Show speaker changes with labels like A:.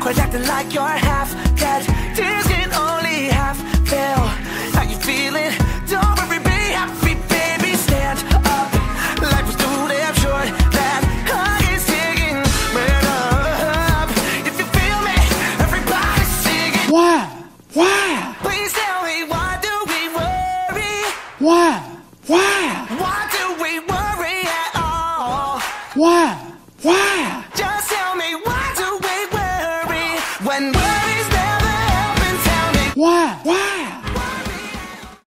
A: but acting like you're half dead. Tears can only half fill. How you feeling? Don't worry, be happy, baby. Stand up. Life was too damn short. That heart is ticking. Man up. If you feel me, everybody singing.
B: Why? Why?
A: Please tell me, why do we worry?
B: Why? Why?
A: Why do we worry at all?
B: Why? Why?